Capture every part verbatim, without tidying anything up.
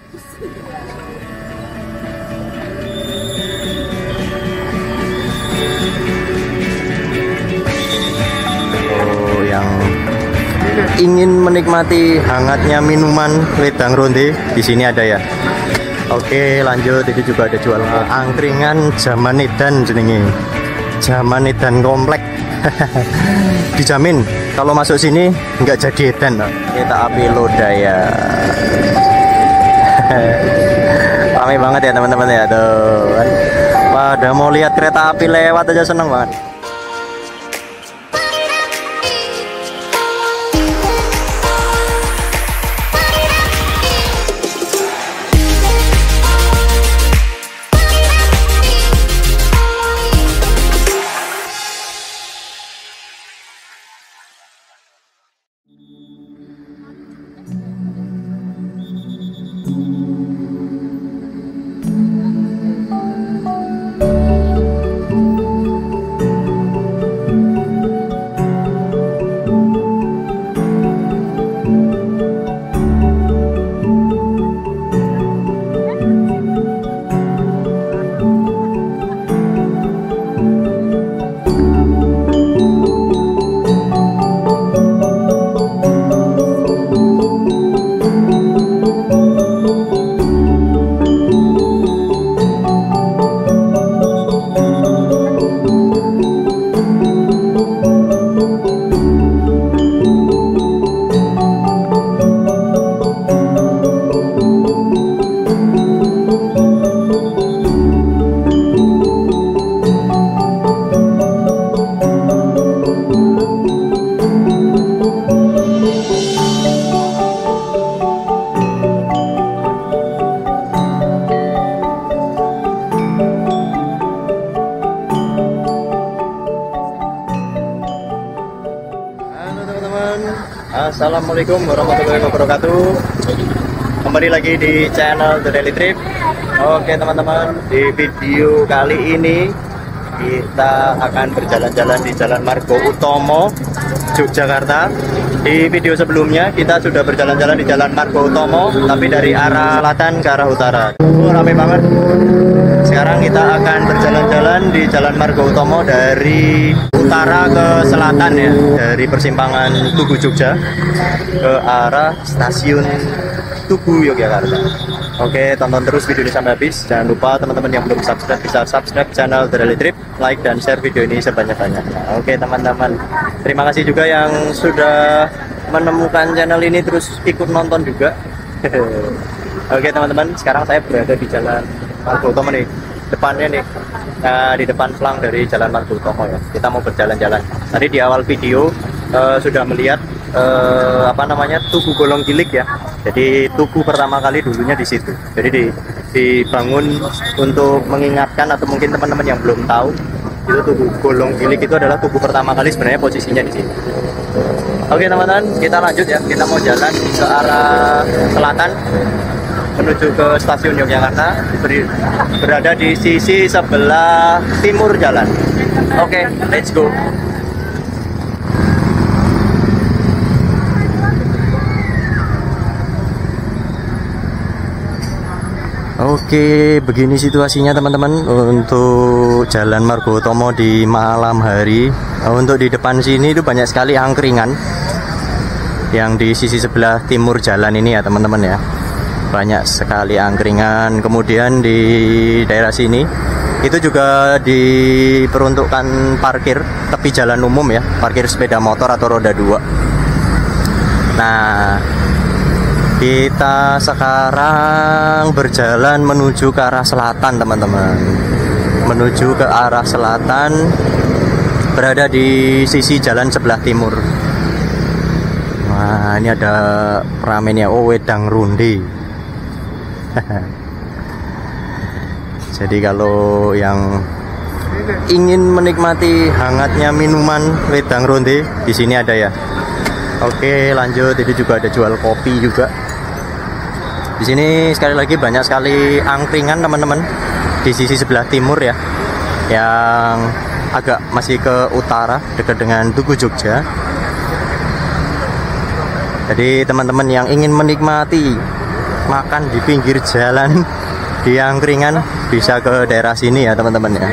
Kalau yang ingin menikmati hangatnya minuman wedang ronde, di sini ada ya. Oke, lanjut. Itu juga ada jual angkringan zaman edan jenenge. Zaman edan komplek. Dijamin kalau masuk sini nggak jadi edan. Kereta api Lodaya. Ramai banget ya teman-teman ya tuh. Pada mau lihat kereta api lewat aja seneng banget. Assalamualaikum warahmatullahi wabarakatuh. Kembali lagi di channel The Daily Trip. Oke teman-teman, di video kali ini kita akan berjalan-jalan di Jalan Margo Utomo, Yogyakarta. Di video sebelumnya kita sudah berjalan-jalan di Jalan Margo Utomo, tapi dari arah selatan ke arah utara. Oh, rame banget. Sekarang kita akan berjalan-jalan di Jalan Margo Utomo dari utara ke selatan ya, dari persimpangan Tugu Jogja ke arah stasiun Tugu Yogyakarta. Oke, tonton terus video ini sampai habis. Jangan lupa teman-teman yang belum subscribe bisa subscribe channel The Daily Trip, like dan share video ini sebanyak-banyaknya. Oke teman-teman, terima kasih juga yang sudah menemukan channel ini terus ikut nonton juga. Oke teman-teman, sekarang saya berada di Jalan Margo Utomo nih, depannya nih. Nah, di depan pelang dari Jalan Margo Utomo ya. Kita mau berjalan-jalan. Tadi di awal video uh, sudah melihat uh, apa namanya Tugu Golong Gilik ya. Jadi tugu pertama kali dulunya di situ. Jadi di, dibangun untuk mengingatkan atau mungkin teman-teman yang belum tahu, itu Tugu Golong Gilik itu adalah tugu pertama kali sebenarnya posisinya di sini. Oke teman-teman, kita lanjut ya. Kita mau jalan ke arah selatan menuju ke stasiun Yogyakarta, ber berada di sisi sebelah timur jalan. Oke, let's go. Oke, begini situasinya teman-teman untuk Jalan Margo Utomo di malam hari. Untuk di depan sini itu banyak sekali angkringan yang di sisi sebelah timur jalan ini ya teman-teman ya. Banyak sekali angkringan. Kemudian di daerah sini itu juga diperuntukkan parkir tepi jalan umum ya, parkir sepeda motor atau roda dua. Nah, kita sekarang berjalan menuju ke arah selatan teman-teman. Menuju ke arah selatan, berada di sisi jalan sebelah timur. Wah, ini ada ramennya, oh wedang ronde. Jadi kalau yang ingin menikmati hangatnya minuman wedang ronde, di sini ada ya. Oke, lanjut. Itu juga ada jual kopi juga. Di sini sekali lagi banyak sekali angkringan teman-teman di sisi sebelah timur ya, yang agak masih ke utara dekat dengan Tugu Jogja. Jadi teman-teman yang ingin menikmati makan di pinggir jalan di angkringan bisa ke daerah sini ya teman-teman ya.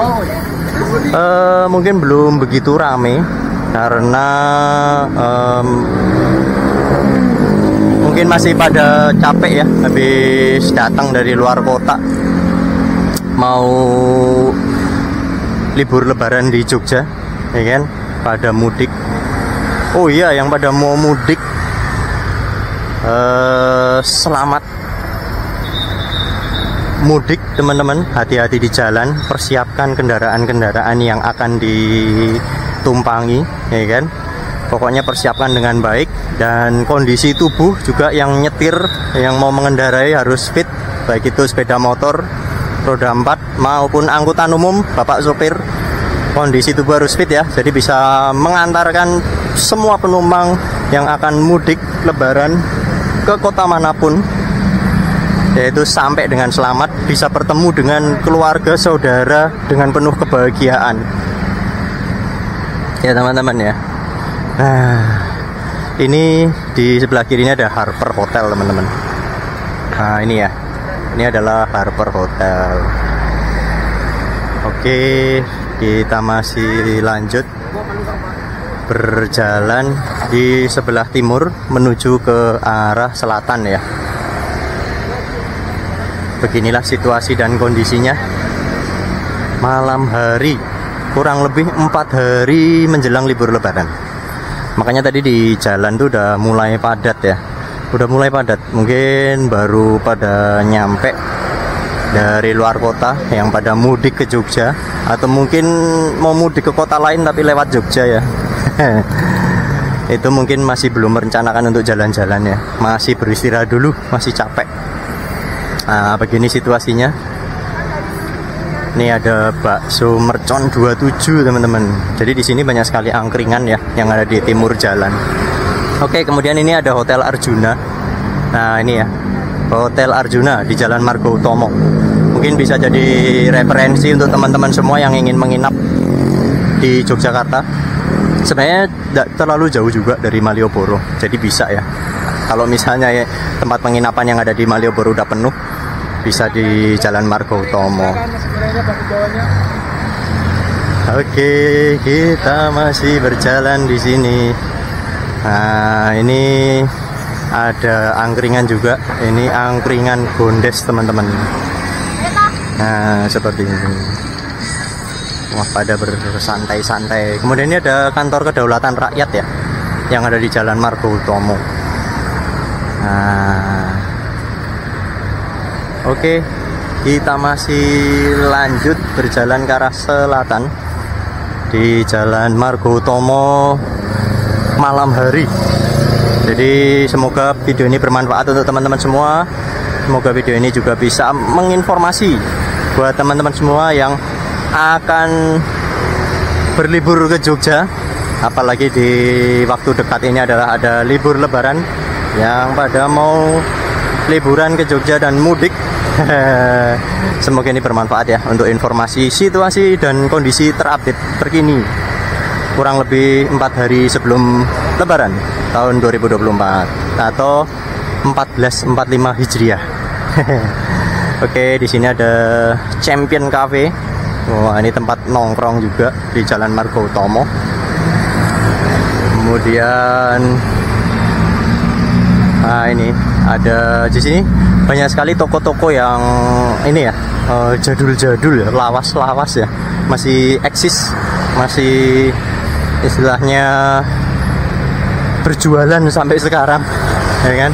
Uh, mungkin belum begitu rame karena um, mungkin masih pada capek ya, habis datang dari luar kota mau libur lebaran di Jogja ya kan, pada mudik. Oh iya, yang pada mau mudik uh, selamat mudik teman-teman, hati-hati di jalan, persiapkan kendaraan-kendaraan yang akan ditumpangi ya kan. Pokoknya persiapkan dengan baik, dan kondisi tubuh juga yang nyetir, yang mau mengendarai harus fit, baik itu sepeda motor roda empat maupun angkutan umum, bapak sopir, kondisi tubuh harus fit ya, jadi bisa mengantarkan semua penumpang yang akan mudik lebaran ke kota manapun, yaitu sampai dengan selamat, bisa bertemu dengan keluarga saudara dengan penuh kebahagiaan ya teman-teman ya. Nah, ini di sebelah kiri ini ada Harper Hotel teman-teman. Nah ini ya, ini adalah Harper Hotel. Oke, kita masih lanjut berjalan di sebelah timur menuju ke arah selatan ya. Beginilah situasi dan kondisinya malam hari, kurang lebih empat hari menjelang libur lebaran. Makanya tadi di jalan tuh udah mulai padat ya, udah mulai padat. Mungkin baru pada nyampe dari luar kota yang pada mudik ke Jogja, atau mungkin mau mudik ke kota lain tapi lewat Jogja ya. Itu mungkin masih belum merencanakan untuk jalan-jalan ya, masih beristirahat dulu, masih capek. Nah begini situasinya. Ini ada bakso mercon dua puluh tujuh teman-teman. Jadi di sini banyak sekali angkringan ya yang ada di timur jalan. Oke, kemudian ini ada Hotel Arjuna. Nah ini ya, Hotel Arjuna di Jalan Margo Utomo. Mungkin bisa jadi referensi untuk teman-teman semua yang ingin menginap di Yogyakarta. Sebenarnya tidak terlalu jauh juga dari Malioboro, jadi bisa ya. Kalau misalnya ya, tempat penginapan yang ada di Malioboro udah penuh, bisa di Jalan Margo Utomo. Oke, kita masih berjalan di sini. Nah, ini ada angkringan juga. Ini angkringan Gondes, teman-teman. Nah, seperti ini. Wah, pada bersantai-santai. Kemudian ini ada kantor kedaulatan rakyat ya, yang ada di Jalan Margo Utomo. Nah, oke, kita masih lanjut berjalan ke arah selatan di Jalan Margo Utomo malam hari. Jadi semoga video ini bermanfaat untuk teman-teman semua. Semoga video ini juga bisa menginformasi buat teman-teman semua yang akan berlibur ke Jogja, apalagi di waktu dekat ini adalah ada libur lebaran, yang pada mau liburan ke Jogja dan mudik. Semoga ini bermanfaat ya untuk informasi situasi dan kondisi terupdate terkini kurang lebih empat hari sebelum lebaran tahun dua ribu dua puluh empat atau empat belas empat puluh lima Hijriah. Oke, di sini ada Champion Cafe. Wah, ini tempat nongkrong juga di Jalan Margo Utomo. Kemudian nah ini ada di sini banyak sekali toko-toko yang ini ya, jadul-jadul ya, lawas-lawas ya, masih eksis, masih istilahnya berjualan sampai sekarang ya kan,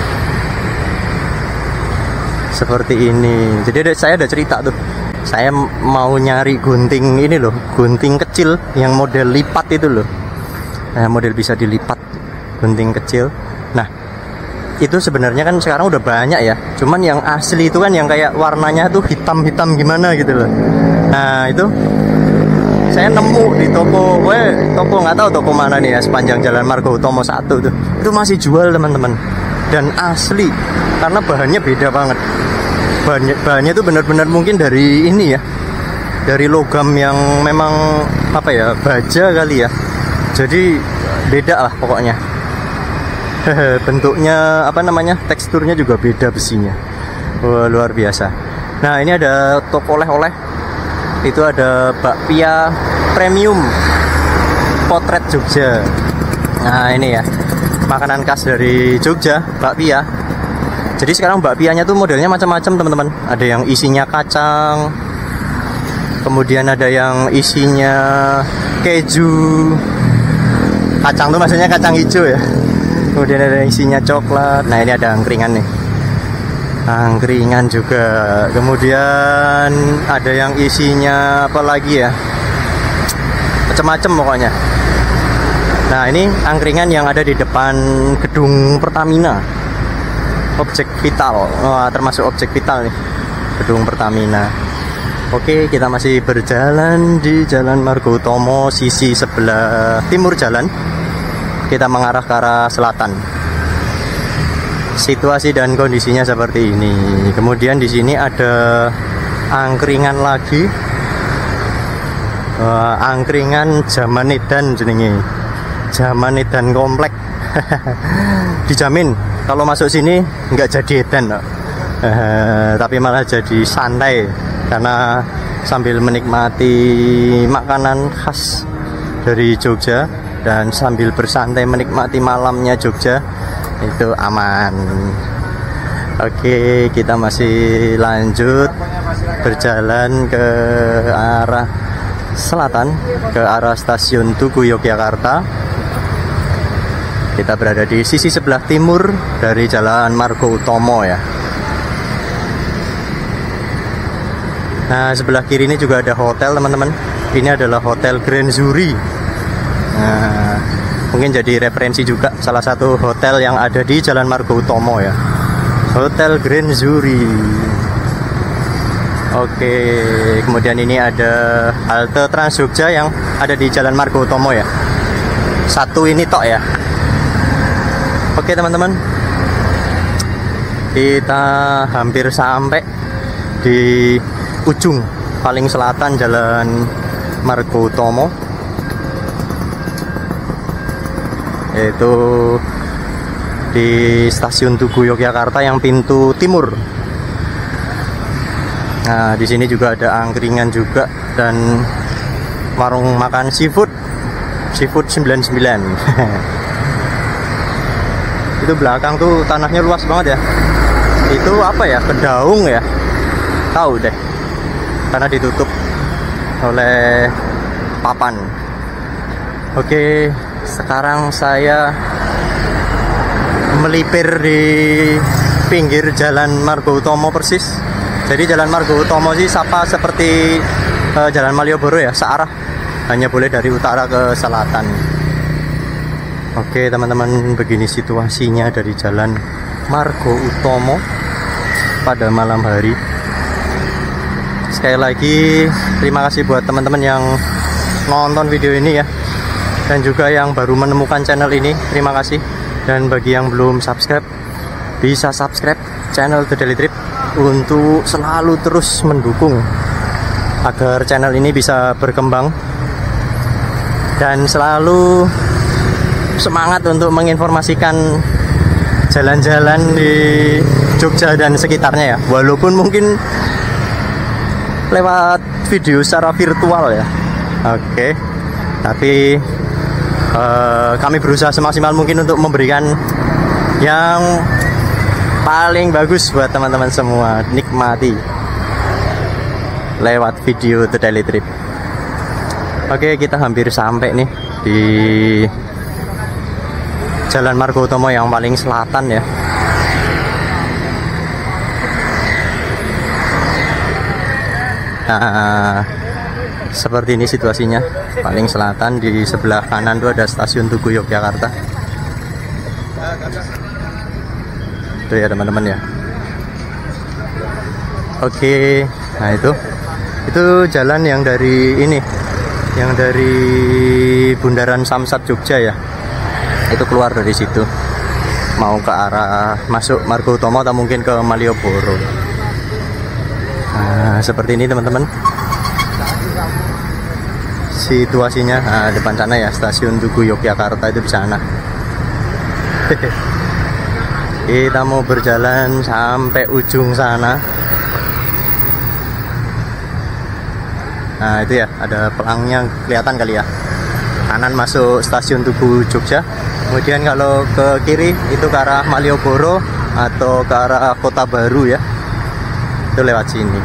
seperti ini. Jadi ada, saya ada cerita tuh, saya mau nyari gunting ini loh, gunting kecil yang model lipat itu loh, nah, model bisa dilipat, gunting kecil. Nah itu sebenarnya kan sekarang udah banyak ya, cuman yang asli itu kan yang kayak warnanya tuh hitam-hitam gimana gitu loh. Nah itu saya nemu di toko, weh toko nggak tahu toko mana nih ya, sepanjang Jalan Margo Utomo satu tuh, itu masih jual teman-teman, dan asli karena bahannya beda banget. Bahannya, bahannya itu benar-benar mungkin dari ini ya, dari logam yang memang apa ya, baja kali ya, jadi beda lah pokoknya. Bentuknya apa namanya, teksturnya juga beda besinya. Wah, luar biasa. Nah, ini ada toko oleh-oleh. Itu ada bakpia premium potret Jogja. Nah, ini ya, makanan khas dari Jogja, bakpia. Jadi sekarang bakpianya tuh modelnya macam-macam teman-teman. Ada yang isinya kacang, kemudian ada yang isinya keju. Kacang tuh maksudnya kacang hijau ya. Kemudian ada yang isinya coklat. Nah, ini ada angkringan nih. Angkringan juga. Kemudian ada yang isinya apa lagi ya? Macam-macam pokoknya. Nah, ini angkringan yang ada di depan gedung Pertamina. Objek vital. Wah, termasuk objek vital nih. Gedung Pertamina. Oke, kita masih berjalan di Jalan Margo Utomo sisi sebelah timur jalan. Kita mengarah ke arah selatan. Situasi dan kondisinya seperti ini. Kemudian di sini ada angkringan lagi. Uh, angkringan Zaman Edan jenenge. Zaman Edan komplek. Dijamin kalau masuk sini nggak jadi edan, uh, tapi malah jadi santai karena sambil menikmati makanan khas dari Jogja dan sambil bersantai menikmati malamnya Jogja itu aman. Oke, kita masih lanjut berjalan ke arah selatan, ke arah stasiun Tugu Yogyakarta. Kita berada di sisi sebelah timur dari Jalan Margo Utomo ya. Nah, sebelah kiri ini juga ada hotel teman-teman. Ini adalah Hotel Grand Zuri. Nah, mungkin jadi referensi juga salah satu hotel yang ada di Jalan Margo Utomo ya. Hotel Grand Zuri. Oke, kemudian ini ada halte Trans Jogja yang ada di Jalan Margo Utomo ya. Satu ini tok ya. Oke teman-teman, kita hampir sampai di ujung paling selatan Jalan Margo Utomo, yaitu di stasiun Tugu Yogyakarta yang pintu timur. Nah, di sini juga ada angkringan juga dan warung makan seafood, seafood sembilan sembilan. Itu belakang tuh tanahnya luas banget ya. Itu apa ya? Kedaung ya? Tahu deh. Karena ditutup oleh papan. Oke, sekarang saya melipir di pinggir Jalan Margo Utomo persis. Jadi Jalan Margo Utomo sih sama seperti uh, Jalan Malioboro ya, searah. Hanya boleh dari utara ke selatan. Oke teman-teman, begini situasinya dari Jalan Margo Utomo pada malam hari. Sekali lagi terima kasih buat teman-teman yang nonton video ini ya, dan juga yang baru menemukan channel ini, terima kasih. Dan bagi yang belum subscribe, bisa subscribe channel The Daily Trip untuk selalu terus mendukung agar channel ini bisa berkembang dan selalu semangat untuk menginformasikan jalan-jalan di Jogja dan sekitarnya ya, walaupun mungkin lewat video secara virtual ya. Oke, tapi uh, kami berusaha semaksimal mungkin untuk memberikan yang paling bagus buat teman-teman semua. Nikmati lewat video The Daily Trip. Oke, kita hampir sampai nih di Jalan Margo Utomo yang paling selatan ya. Nah, seperti ini situasinya. Paling selatan di sebelah kanan itu ada stasiun Tugu Yogyakarta. Itu ya teman-teman ya. Oke, nah itu itu jalan yang dari ini, yang dari Bundaran Samsat Jogja ya. Itu keluar dari situ mau ke arah masuk Margo Utomo atau mungkin ke Malioboro. Nah, seperti ini teman-teman situasinya. Nah, depan sana ya stasiun Tugu Yogyakarta itu di sana. Kita mau berjalan sampai ujung sana. Nah itu ya, ada pelangnya kelihatan kali ya. Kanan masuk stasiun Tugu Jogja. Kemudian kalau ke kiri itu ke arah Malioboro atau ke arah Kota Baru ya. Itu lewat sini.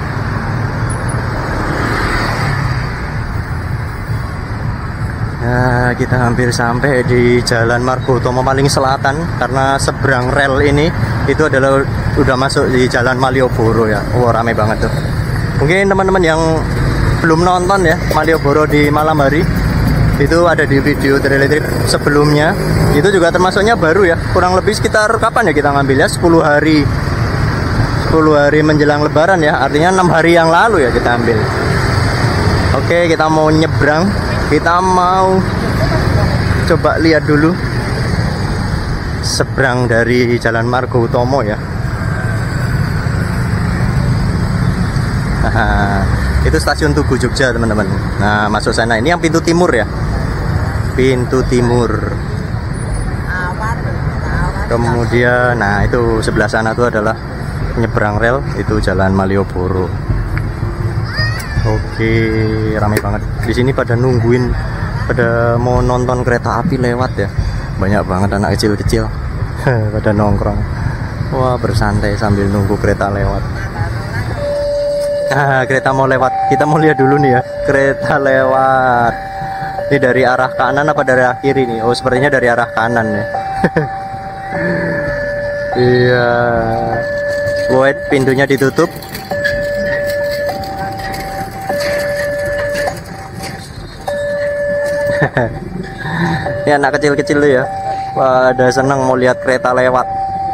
Nah, kita hampir sampai di Jalan Margotomo paling selatan, karena seberang rel ini itu adalah udah masuk di Jalan Malioboro ya. Wow, rame banget tuh. Mungkin teman-teman yang belum nonton ya Malioboro di malam hari, itu ada di video Daily Trip sebelumnya. Itu juga termasuknya baru ya. Kurang lebih sekitar kapan ya kita ngambilnya? sepuluh hari sepuluh hari menjelang Lebaran ya. Artinya enam hari yang lalu ya kita ambil. Oke, kita mau nyebrang. Kita mau coba lihat dulu seberang dari Jalan Margotomo ya. Nah, itu stasiun Tugu Jogja teman-teman. Nah, masuk sana. Ini yang pintu timur ya. Pintu timur. Kemudian, nah itu sebelah sana tuh adalah nyebrang rel, itu Jalan Malioboro. Oke, ramai banget. Di sini pada nungguin, pada mau nonton kereta api lewat ya. Banyak banget anak kecil-kecil pada nongkrong. Wah, bersantai sambil nunggu kereta lewat. Ah, kereta mau lewat. Kita mau lihat dulu nih ya, kereta lewat. Ini dari arah kanan apa dari arah kiri nih? Oh, sepertinya dari arah kanan ya. Iya. Wait, pintunya ditutup. Ini anak kecil-kecil tuh ya, pada seneng mau lihat kereta lewat.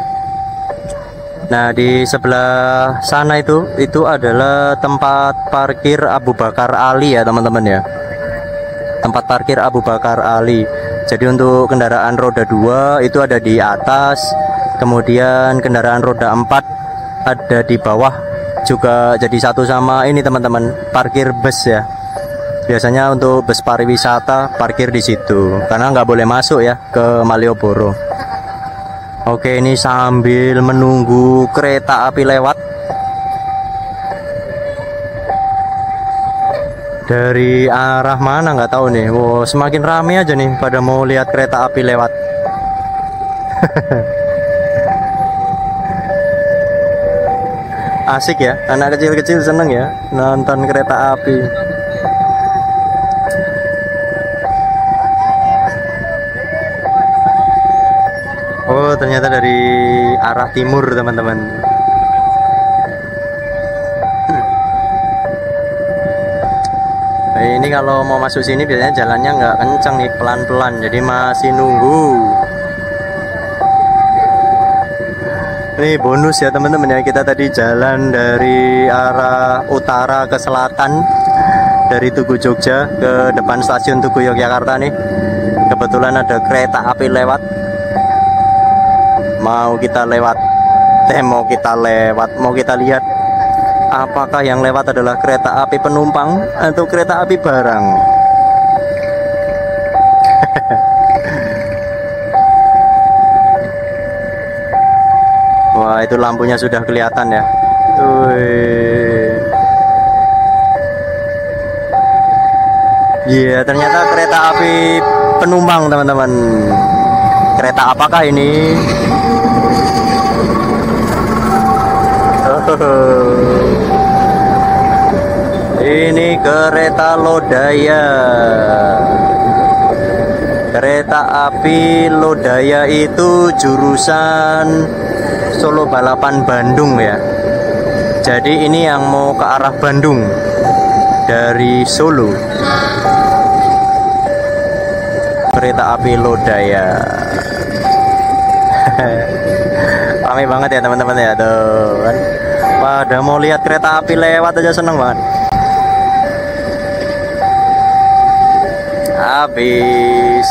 Nah di sebelah sana itu itu adalah tempat parkir Abu Bakar Ali ya teman-teman ya. Tempat parkir Abu Bakar Ali. Jadi untuk kendaraan roda dua itu ada di atas, kemudian kendaraan roda empat ada di bawah juga, jadi satu sama ini teman-teman, parkir bus ya. Biasanya untuk bus pariwisata parkir di situ karena nggak boleh masuk ya ke Malioboro. Oke, ini sambil menunggu kereta api lewat. Dari arah mana nggak tahu nih. Wow, semakin ramai aja nih pada mau lihat kereta api lewat. Asik ya, anak kecil-kecil seneng ya nonton kereta api. Oh, ternyata dari arah timur teman-teman. Nah, ini kalau mau masuk sini biasanya jalannya nggak kencang nih, pelan-pelan. Jadi masih nunggu. Ini bonus ya teman-teman ya, kita tadi jalan dari arah utara ke selatan, dari Tugu Jogja ke depan stasiun Tugu Yogyakarta nih. Kebetulan ada kereta api lewat. Mau kita lewat, eh mau kita lewat, mau kita lihat apakah yang lewat adalah kereta api penumpang atau kereta api barang. Wah, itu lampunya sudah kelihatan ya. Iya, yeah, ternyata kereta api penumpang teman-teman. Kereta apakah ini? Ini kereta Lodaya. Kereta api Lodaya itu jurusan Solo Balapan Bandung ya. Jadi ini yang mau ke arah Bandung dari Solo. Kereta api Lodaya. Ramai banget ya teman-teman ya tuh kan. Pada mau lihat kereta api lewat aja seneng banget. Habis.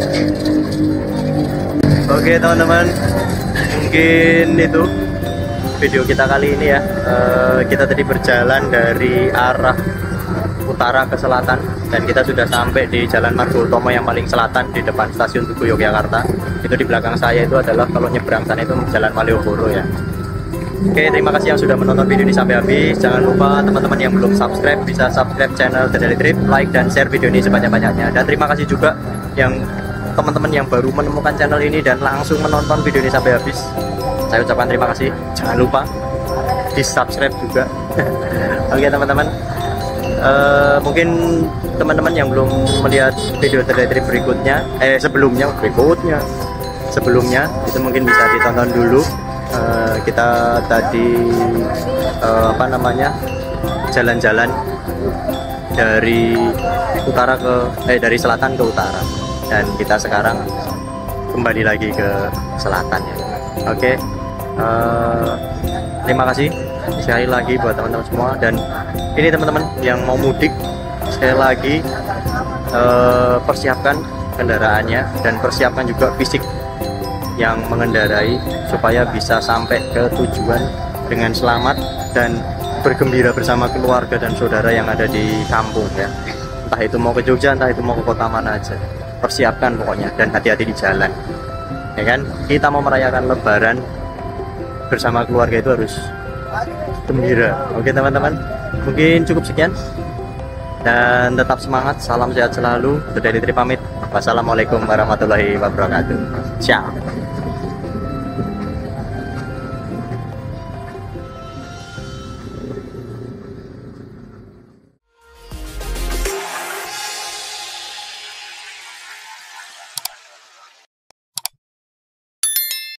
Oke teman-teman, mungkin itu video kita kali ini ya. Uh, kita tadi berjalan dari arah utara ke selatan dan kita sudah sampai di Jalan Margo Utama yang paling selatan di depan stasiun Tugu Yogyakarta. Itu di belakang saya itu adalah kalau nyebrang sana itu Jalan Malioboro ya. Oke, terima kasih yang sudah menonton video ini sampai habis. Jangan lupa teman-teman yang belum subscribe bisa subscribe channel The Daily Trip, like dan share video ini sebanyak-banyaknya. Dan terima kasih juga yang teman-teman yang baru menemukan channel ini dan langsung menonton video ini sampai habis. Saya ucapkan terima kasih. Jangan lupa di subscribe juga. Oke teman-teman, uh, mungkin teman-teman yang belum melihat video The Daily Trip berikutnya, eh sebelumnya berikutnya sebelumnya itu mungkin bisa ditonton dulu. Uh, kita tadi uh, apa namanya jalan-jalan dari utara ke eh dari selatan ke utara, dan kita sekarang kembali lagi ke selatan ya. Oke, okay. uh, terima kasih sekali lagi buat teman-teman semua. Dan ini teman-teman yang mau mudik, sekali lagi uh, persiapkan kendaraannya dan persiapkan juga fisik yang mengendarai supaya bisa sampai ke tujuan dengan selamat dan bergembira bersama keluarga dan saudara yang ada di kampung ya. Entah itu mau ke Jogja, entah itu mau ke kota mana aja, persiapkan pokoknya dan hati-hati di jalan ya kan. Kita mau merayakan Lebaran bersama keluarga itu harus gembira. Oke teman-teman, mungkin cukup sekian dan tetap semangat. Salam sehat selalu. The Daily Trip pamit. Wassalamualaikum warahmatullahi wabarakatuh. Ciao.